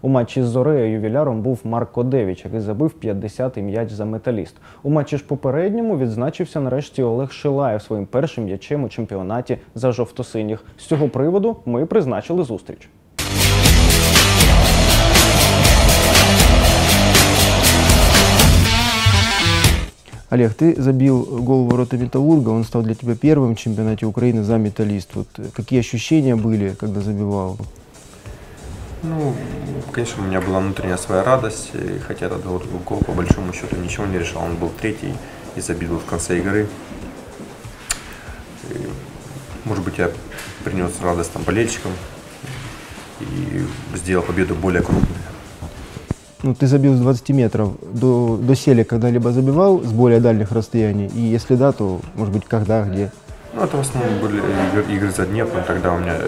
У матчі з Зорею Ювіляром був Марко Девіч, який забив 50-й м'яч за Металіст. У матчі ж попередньому відзначився нарешті Олег Шилаєв своїм першим м'ячем у чемпіонаті за жовто-синіх. З цього приводу ми призначили зустріч. Олег, ты забил гол в ворота «Металлурга», он стал для тебя первым в чемпионате Украины за «Металлист». Вот какие ощущения были, когда забивал? Ну, конечно, у меня была внутренняя своя радость, хотя этот гол по большому счету ничего не решал, он был третий и забил в конце игры. И, может быть, я принес радость там болельщикам и сделал победу более крупной. Ну, ты забил с 20 метров. До сели когда-либо забивал с более дальних расстояний? И если да, то, может быть, когда, где? Ну, это в основном были игры за Днепр, тогда у меня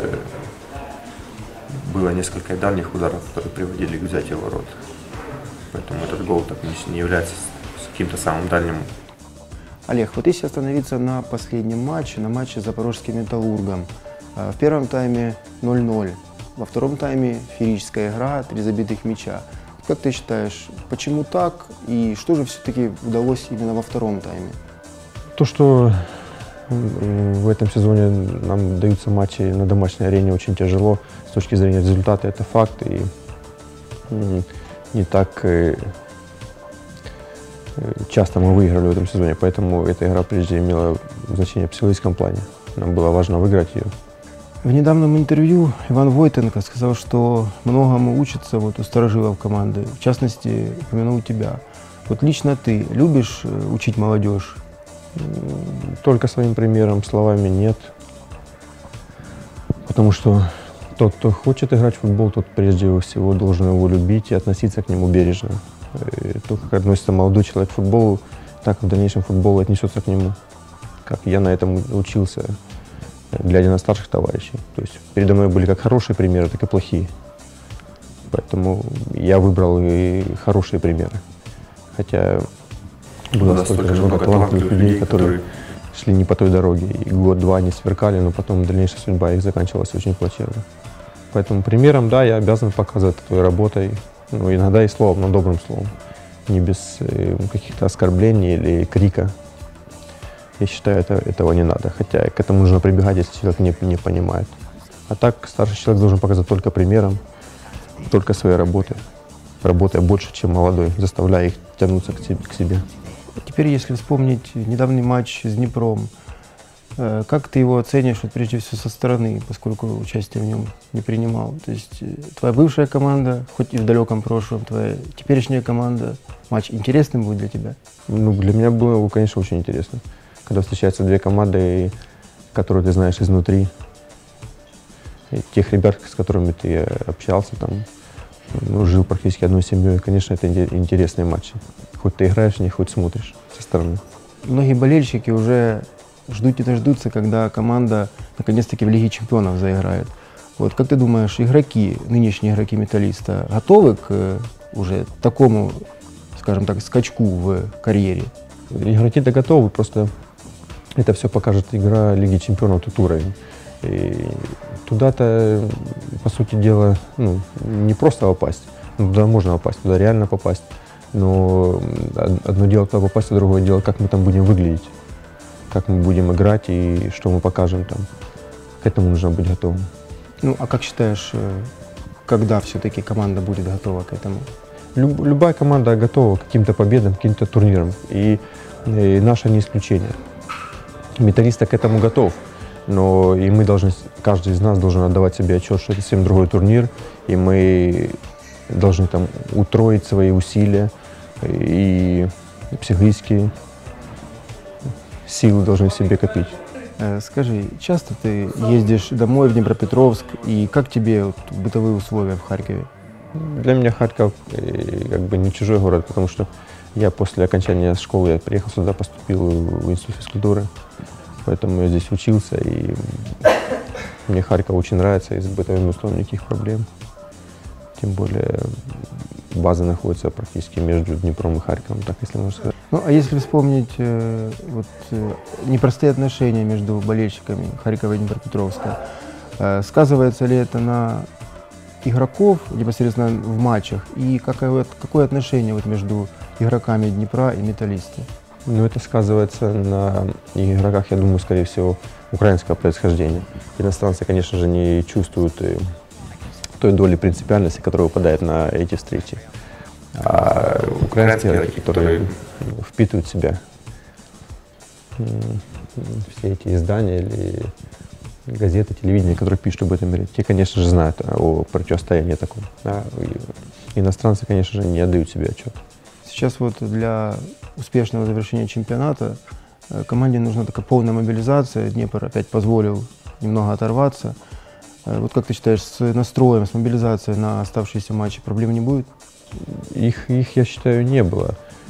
было несколько дальних ударов, которые приводили к взятию ворот. Поэтому этот гол так не является каким-то самым дальним. Олег, вот если остановиться на последнем матче, на матче с Запорожским «Металлургом». В первом тайме 0-0, во втором тайме феерическая игра, 3 забитых мяча. Как ты считаешь, почему так и что же все-таки удалось именно во втором тайме? То, что в этом сезоне нам даются матчи на домашней арене очень тяжело с точки зрения результата, это факт. И не так часто мы выиграли в этом сезоне, поэтому эта игра прежде имела значение в психологическом плане. Нам было важно выиграть ее. В недавнем интервью Иван Войтенко сказал, что многому учатся вот у старожилов команды, в частности, упомянул тебя. Вот лично ты любишь учить молодежь? Только своим примером, словами нет. Потому что тот, кто хочет играть в футбол, тот прежде всего должен его любить и относиться к нему бережно. И то, как относится молодой человек к футболу, так в дальнейшем футбол отнесется к нему. Как я на этом учился, глядя на старших товарищей. То есть передо мной были как хорошие примеры, так и плохие. Поэтому я выбрал и хорошие примеры. Хотя было столько много талантливых людей, которые шли не по той дороге. И год-два они сверкали, но потом дальнейшая судьба их заканчивалась очень плачевно. Поэтому примером, да, я обязан показывать твоей работой. Ну, иногда и словом, но добрым словом. Не без каких-то оскорблений или крика. Я считаю, этого не надо, хотя к этому нужно прибегать, если человек не понимает. А так старший человек должен показать только примером, только своей работой, работая больше, чем молодой, заставляя их тянуться к себе. Теперь, если вспомнить недавний матч с Днепром, как ты его оценишь, вот, прежде всего, со стороны, поскольку участие в нем не принимал? То есть твоя бывшая команда, хоть и в далеком прошлом, твоя теперешняя команда, матч интересным будет для тебя? Ну, для меня было, конечно, очень интересно. Когда встречаются две команды, которые ты знаешь изнутри, и тех ребят, с которыми ты общался, там, ну, жил практически одной семьей, конечно, это интересные матчи. Хоть ты играешь в них, хоть смотришь со стороны. Многие болельщики уже ждут и дождутся, когда команда наконец-таки в Лиге чемпионов заиграет. Вот как ты думаешь, игроки, нынешние игроки «Металлиста» готовы к уже такому, скажем так, скачку в карьере? Игроки-то готовы, просто это все покажет игра Лиги чемпионов, тот уровень. И туда-то, по сути дела, ну, не просто попасть. Ну, туда можно попасть, туда реально попасть. Но одно дело туда попасть, а другое дело, как мы там будем выглядеть. Как мы будем играть и что мы покажем там. К этому нужно быть готовым. Ну, а как считаешь, когда все-таки команда будет готова к этому? Любая команда готова к каким-то победам, к каким-то турнирам. И наша не исключение. Металлист к этому готов, но и мы должны, каждый из нас должен отдавать себе отчет, что это совсем другой турнир, и мы должны там утроить свои усилия, и психические силы должны в себе копить. Скажи, часто ты ездишь домой в Днепропетровск, и как тебе вот бытовые условия в Харькове? Для меня Харьков как бы не чужой город, потому что я после окончания школы я приехал сюда, поступил в институт физкультуры, поэтому я здесь учился, и мне Харьков очень нравится, и с бытовыми условиями никаких проблем. Тем более база находится практически между Днепром и Харьковом, так если можно сказать. Ну, а если вспомнить непростые отношения между болельщиками Харькова и Днепропетровска, сказывается ли это на игроков непосредственно в матчах и какое отношение вот между игроками Днепра и Металлиста? Ну, это сказывается на игроках, я думаю, скорее всего, украинского происхождения. Иностранцы, конечно же, не чувствуют той доли принципиальности, которая выпадает на эти встречи. А украинские игроки, которые впитывают в себя все эти издания или газеты, телевидение, которые пишут об этом мире, те, конечно же, знают о противостоянии таком. А иностранцы, конечно же, не отдают себе отчет. Сейчас вот для успешного завершения чемпионата команде нужна такая полная мобилизация. Днепр опять позволил немного оторваться. Вот как ты считаешь, с настроем, с мобилизацией на оставшиеся матчи проблем не будет? Их, я считаю, не было.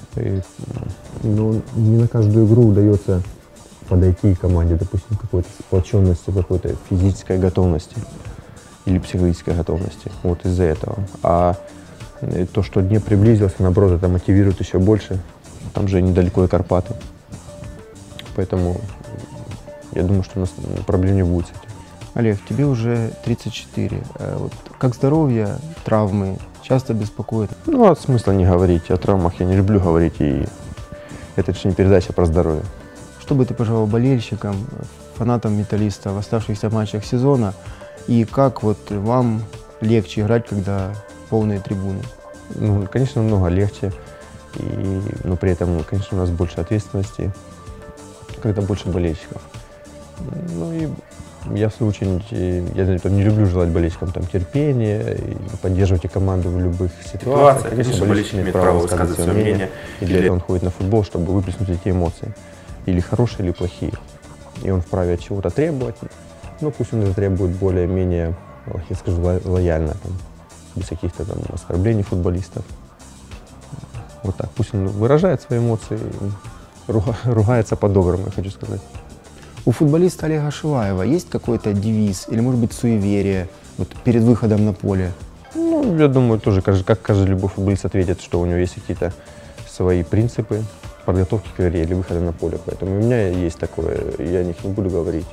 Но не на каждую игру удается подойти к команде, допустим, какой-то сплоченности, какой-то физической готовности или психологической готовности. Вот из-за этого. А то, что Днепр приблизился, наоборот, это мотивирует еще больше. Там же недалеко и Карпаты. Поэтому я думаю, что у нас проблем не будет с этим. Олег, тебе уже 34. Вот как здоровье, травмы часто беспокоят? Ну, от смысла не говорить. О травмах я не люблю говорить, и это же не передача про здоровье. Что бы ты пожелал болельщикам, фанатам Металлиста в оставшихся матчах сезона? И как вот вам легче играть, когда полные трибуны? Ну, конечно, намного легче. Но при этом, конечно, у нас больше ответственности, когда больше болельщиков. Ну и я, в свою очередь, я не люблю желать болельщикам там терпения, и поддерживать команду в любых ситуациях. Конечно, болельщик имеет право высказывать свое мнение. И для этого он ходит на футбол, чтобы выплеснуть эти эмоции. Или хорошие, или плохие. И он вправе от чего-то требовать. Но пусть он это требует более-менее, я скажу, лояльно, там, без каких-то там оскорблений футболистов. Вот так. Пусть он выражает свои эмоции, ругается по-доброму, я хочу сказать. У футболиста Олега Шилаева есть какой-то девиз или, может быть, суеверие вот, перед выходом на поле? Ну, я думаю, тоже, как каждый любой футболист ответит, что у него есть какие-то свои принципы подготовки к игре или выхода на поле. Поэтому у меня есть такое, я о них не буду говорить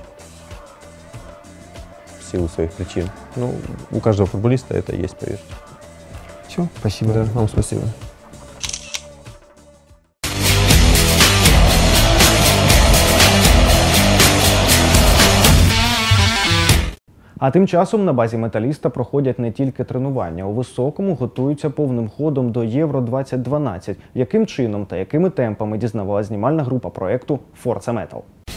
в силу своих причин. Ну, у каждого футболиста это есть, поверьте. Все, спасибо. Да, вам спасибо. А тим часом на базі «Металіста» проходять не тільки тренування. У Високому готуються повним ходом до Євро-2012. Яким чином та якими темпами дізнавалась знімальна група проєкту «Forza Metal».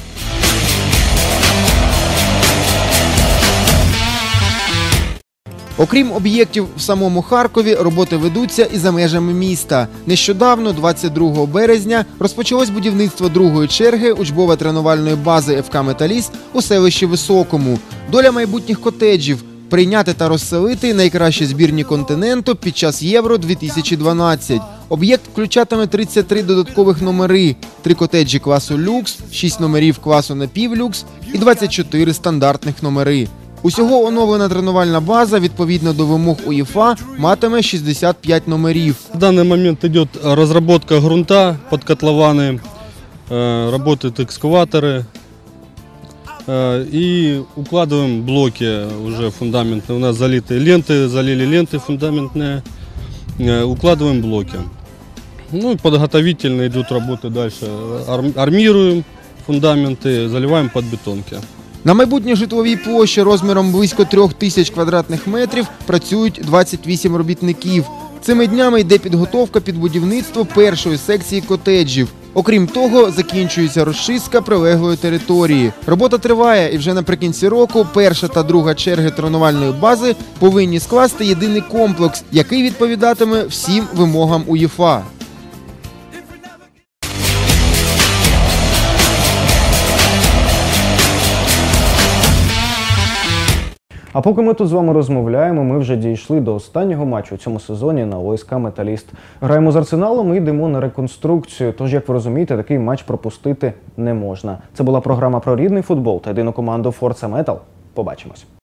Окрім об'єктів в самому Харкові, роботи ведуться і за межами міста. Нещодавно, 22 березня, розпочалось будівництво другої черги учбово-тренувальної бази ФК «Металіст» у селищі Високому. Доля майбутніх котеджів – прийняти та розселити найкращі збірні континенту під час Євро-2012. Об'єкт включатиме 33 додаткових номери, 3 котеджі класу люкс, 6 номерів класу напівлюкс і 24 стандартних номери. Усього оновлена тренувальна база, відповідно до вимог УЄФА, матиме 65 номерів. В данный момент идет разработка грунта под котлованы, работают экскаваторы и укладываем блоки уже фундаментные. У нас залиты ленты, залили ленты фундаментные, укладываем блоки. Ну и подготовительно идут работы дальше. Армируем фундаменты, заливаем под бетонки. На майбутній житловій площі розміром близько 3000 квадратних метрів працюють 28 робітників. Цими днями йде підготовка під будівництво першої секції котеджів. Окрім того, закінчується розчистка прилеглої території. Робота триває і вже наприкінці року перша та друга черги тренувальної бази повинні скласти єдиний комплекс, який відповідатиме всім вимогам УЄФА. А поки ми тут з вами розмовляємо, ми вже дійшли до останнього матчу у цьому сезоні на ОСК «Металіст». Граємо з Арсеналом і йдемо на реконструкцію. Тож, як ви розумієте, такий матч пропустити не можна. Це була програма про рідний футбол та єдину команду «Forza Metal». Побачимось.